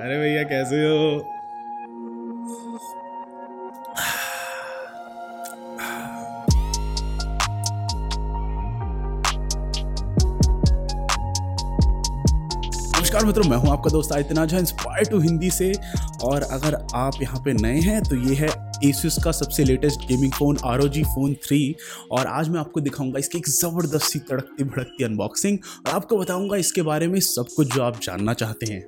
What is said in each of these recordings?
अरे भैया कैसे हो? नमस्कार मित्रों, मैं हूं आपका दोस्त आदित्यनाथ झा इंस्पायर टू हिंदी से। और अगर आप यहां पे नए हैं तो ये है Asus का सबसे latest gaming phone ROG Phone 3। और आज मैं आपको दिखाऊंगा इसकी एक ज़बरदस्त सी तड़कती भड़कती अनबॉक्सिंग और आपको बताऊंगा इसके बारे में सब कुछ जो आप जानना चाहते हैं।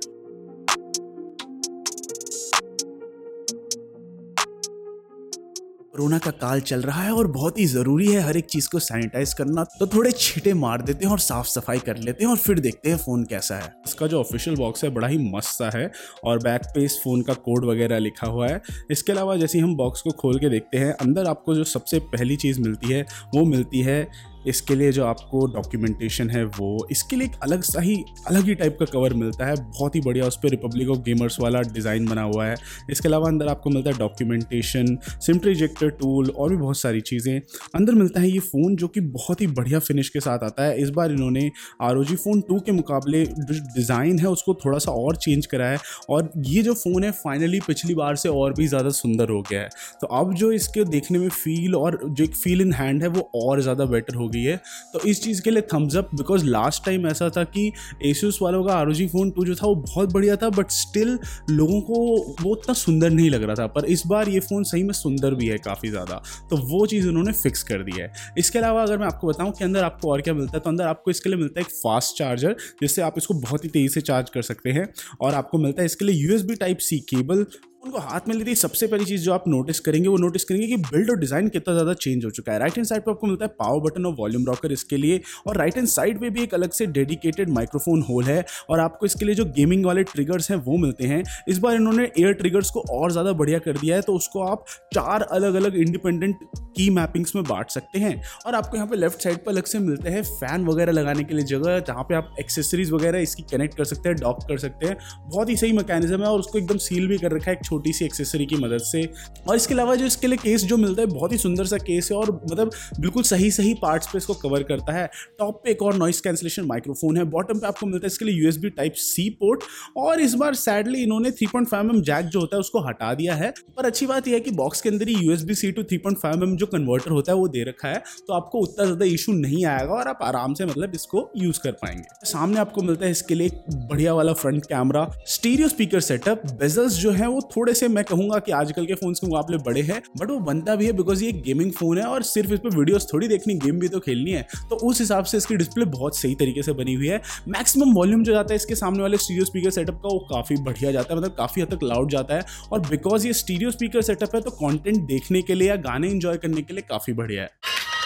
कोरोना का काल चल रहा है और बहुत ही ज़रूरी है हर एक चीज़ को सैनिटाइज करना, तो थोड़े छींटे मार देते हैं और साफ सफाई कर लेते हैं और फिर देखते हैं फ़ोन कैसा है। इसका जो ऑफिशियल बॉक्स है बड़ा ही मस्त सा है और बैक पे इस फ़ोन का कोड वगैरह लिखा हुआ है। इसके अलावा जैसे हम बॉक्स को खोल के देखते हैं, अंदर आपको जो सबसे पहली चीज़ मिलती है वो मिलती है इसके लिए जो आपको डॉक्यूमेंटेशन है वो, इसके लिए एक अलग ही टाइप का कवर मिलता है, बहुत ही बढ़िया। उस पर रिपब्लिक ऑफ गेमर्स वाला डिज़ाइन बना हुआ है। इसके अलावा अंदर आपको मिलता है डॉक्यूमेंटेशन, सिम रिजेक्टर टूल और भी बहुत सारी चीज़ें अंदर मिलता है। ये फ़ोन जो कि बहुत ही बढ़िया फिनिश के साथ आता है। इस बार इन्होंने ROG Phone 2 के मुकाबले जो डिज़ाइन है उसको थोड़ा सा और चेंज करा है और ये जो फ़ोन है फाइनली पिछली बार से और भी ज़्यादा सुंदर हो गया है। तो अब जो इसके देखने में फील और जो एक फील इन हैंड है वो और ज़्यादा बेटर हो गई है। तो इस चीज़ के लिए thumbs up, because last time ऐसा था कि Asus वालों का ROG Phone 2 जो था वो बहुत बढ़िया था बट स्टिल लोगों को वो उतना सुंदर नहीं लग रहा था। पर इस बार ये फ़ोन सही में सुंदर भी है काफ़ी ज़्यादा, तो वो चीज़ उन्होंने फिक्स कर दी है। इसके अलावा अगर मैं आपको बताऊं कि अंदर आपको और क्या मिलता है, तो अंदर आपको इसके लिए मिलता है एक फास्ट चार्जर जिससे आप इसको बहुत ही तेज़ी से चार्ज कर सकते हैं। और आपको मिलता है इसके लिए USB Type-C केबल। उनको हाथ में लेते ही सबसे पहली चीज़ जो आप नोटिस करेंगे कि बिल्ड और डिज़ाइन कितना ज़्यादा चेंज हो चुका है। राइट हैंड साइड पर आपको मिलता है पावर बटन और वॉल्यूम रॉकर इसके लिए, और राइट हैंड साइड पे भी एक अलग से डेडिकेटेड माइक्रोफोन होल है। और आपको इसके लिए जो गेमिंग वाले ट्रिगर्स हैं वो मिलते हैं। इस बार इन्होंने एयर ट्रिगर्स को और ज़्यादा बढ़िया कर दिया है, तो उसको आप 4 अलग अलग इंडिपेंडेंट की मैपिंग्स में बांट सकते हैं। और आपको यहाँ पे लेफ्ट साइड पर अलग से मिलते हैं फ़ैन वगैरह लगाने के लिए जगह, जहाँ पे आप एक्सेसरीज वगैरह इसकी कनेक्ट कर सकते हैं, डॉक कर सकते हैं। बहुत ही सही मैकेनिज्म है और उसको एकदम सील भी कर रखा है एक छोटी सी एक्सेसरी की मदद से। और इसके अलावा जो इसके लिए केस जो मिलता है बहुत ही सुंदर सा केस है और मतलब बिल्कुल सही पार्ट्स पे इसको कवर करता है। टॉप पे एक और नॉइस कैंसिलेशन माइक्रोफोन है। बॉटम पे आपको मिलता है इसके लिए USB Type-C पोर्ट। और इस बार सैडली इन्होंने 3.5mm जैक जो होता है उसको हटा दिया है। पर अच्छी बात यह है कि बॉक्स के अंदर ही USB-C to 3.5mm जो कन्वर्टर होता है वो दे रखा है, तो आपको उतना ज़्यादा इशू नहीं आएगा और आप आराम से मतलब इसको यूज़ कर पाएंगे। सामने आपको मिलता है इसके लिए एक बढ़िया वाला front camera, stereo speaker setup. Bezels जो है वो थोड़े से मैं कहूँगा कि आजकल के फोन्स के मुकाबले बड़े हैं, बट वो बनता भी है बिकॉज ये गेमिंग फोन है और सिर्फ इस पर वीडियोस थोड़ी देखनी, गेम भी तो खेलनी है। तो उस हिसाब से इसकी डिस्प्ले बहुत सही तरीके से बनी हुई है। मैक्सिमम वॉल्यूम जो जाता है इसके सामने वाले स्टीरियो स्पीकर सेटअप का वो काफ़ी बढ़िया जाता है, मतलब काफ़ी हद तक लाउड जाता है। और बिकॉज ये स्टीरियो स्पीकर सेटअप है तो कंटेंट देखने के लिए या गाने एंजॉय करने के लिए काफ़ी बढ़िया है।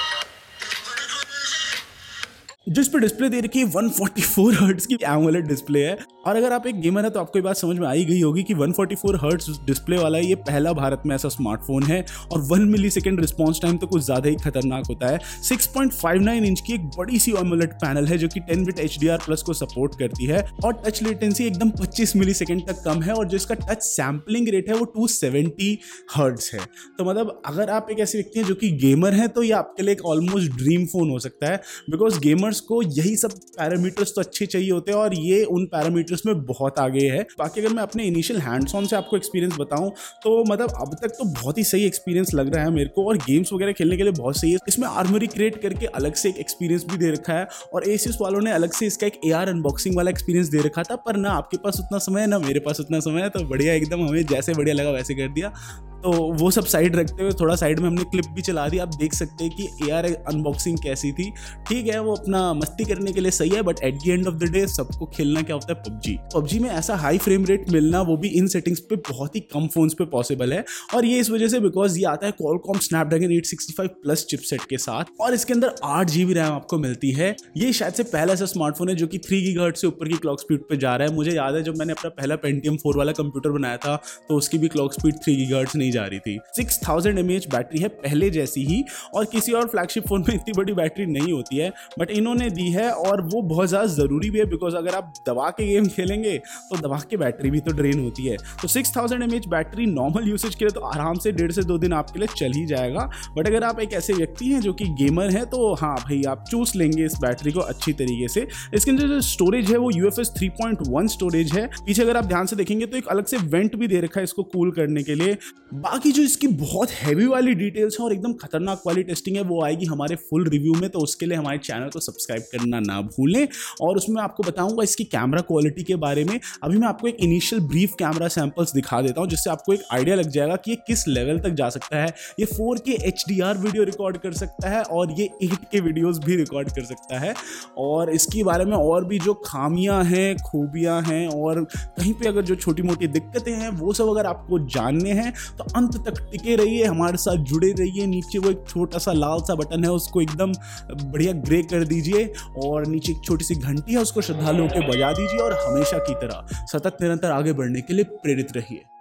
जिस पर डिस्प्ले दे रखी है 144 हर्ट्ज की एमोलेड डिस्प्ले है। और अगर आप एक गेमर है तो आपको ये बात समझ में आई गई होगी कि 144 हर्ट्ज डिस्प्ले वाला ये पहला भारत में ऐसा स्मार्टफोन है। और 1 मिलीसेकंड रिस्पॉन्स टाइम तो कुछ ज़्यादा ही खतरनाक होता है। 6.59 इंच की एक बड़ी सी एमोलेड पैनल है जो कि 10 बिट HDR+ को सपोर्ट करती है। और टच लेटेंसी एकदम 25 मिलीसेकंड तक कम है। और जो इसका टच सैम्पलिंग रेट है वो 270 हर्ट्ज है। तो मतलब अगर आप एक ऐसे व्यक्ति हैं जो कि गेमर हैं तो ये आपके लिए एक ऑलमोस्ट ड्रीम फोन हो सकता है, बिकॉज गेमर्स को यही सब पैरामीटर्स तो अच्छे चाहिए होते हैं और ये उन पैरामीटर्स में बहुत आगे है। बाकी अगर मैं अपने इनिशियल हैंड्स ऑन से आपको एक्सपीरियंस बताऊं तो मतलब अब तक तो बहुत ही सही एक्सपीरियंस लग रहा है मेरे को, और गेम्स वगैरह खेलने के लिए बहुत सही है। इसमें आर्मरी क्रिएट करके अलग से एक एक्सपीरियंस भी दे रखा है और Asus वालों ने अलग से इसका एक AR अनबॉक्सिंग वाला एक्सपीरियंस दे रखा था, पर ना आपके पास उतना समय है ना मेरे पास उतना समय है, तो बढ़िया एकदम हमें जैसे बढ़िया लगा वैसे कर दिया। तो वो सब साइड रखते हुए थोड़ा साइड में हमने क्लिप भी चला दी। आप देख सकते हैं कि AR अनबॉक्सिंग कैसी थी। ठीक है, वो अपना मस्ती करने के लिए सही है, but at the end of the day सबको खेलना क्या होता है, PUBG में ऐसा हाई फ्रेम रेट मिलना वो भी इन सेटिंग्स पे बहुत ही कम फोन्स पे पॉसिबल है। और ये इस वजह से बिकॉज ये आता है Qualcomm Snapdragon 865+ चिपसेट के साथ और इसके अंदर 8GB रैम आपको मिलती है। ये शायद से पहला ऐसा स्मार्टफोन है जो कि 3 GHz से ऊपर की क्लॉक स्पीड पे जा रहा है। मुझे याद है जब मैंने अपना पहला Pentium 4 वाला कंप्यूटर बनाया था तो उसकी भी क्लॉक स्पीड 3 GHz नहीं नहीं जा रही थी। 6000 mAh बैटरी है पहले जैसी ही, और किसी और फ्लैगशिप फोन में इतनी बड़ी बैटरी नहीं होती है, बट इन्होंने दी है और वो बहुत ज़्यादा ज़रूरी भी है, बिकॉज अगर आप दबा के गेम खेलेंगे तो दबा के बैटरी भी तो ड्रेन होती है। तो 6000 mAh बैटरी नॉर्मल यूसेज के लिए तो आराम से 1.5 से 2 दिन आपके लिए चल ही जाएगा, बट अगर आप एक ऐसे व्यक्ति हैं जो कि गेमर हैं तो हाँ भाई आप चूस लेंगे इस बैटरी को अच्छी तरीके से। इसके अंदर जो स्टोरेज है वो UFS 3.1 स्टोरेज है। पीछे अगर आप ध्यान से देखेंगे तो एक अलग से वेंट भी दे रखा है इसको कूल करने के लिए। बाकी जो इसकी बहुत हैवी वाली डिटेल्स है और एकदम खतरनाक वाली टेस्टिंग है वो आएगी हमारे फुल रिव्यू में, तो उसके लिए हमारे चैनल को सब्सक्राइब करना ना भूलें। और उसमें आपको बताऊंगा इसकी कैमरा क्वालिटी के बारे में। अभी मैं आपको एक इनिशियल ब्रीफ कैमरा सैंपल्स दिखा देता हूं जिससे आपको एक आइडिया लग जाएगा कि ये किस लेवल तक जा सकता है। ये 4K HDR वीडियो रिकॉर्ड कर सकता है और ये 8K वीडियोस भी रिकॉर्ड कर सकता है। और इसके बारे में और भी जो खामियां हैं, खूबियां हैं और कहीं पे अगर जो छोटी मोटी दिक्कतें हैं वो सब अगर आपको जानने हैं तो अंत तक टिके रहिए, हमारे साथ जुड़े रहिए। नीचे वो एक छोटा सा लाल सा बटन है उसको एकदम बढ़िया ग्रे कर दीजिए और नीचे एक छोटी सी घंटी है उसको श्रद्धालुओं के बजा दीजिए और हमेशा की तरह सतत निरंतर आगे बढ़ने के लिए प्रेरित रहिए।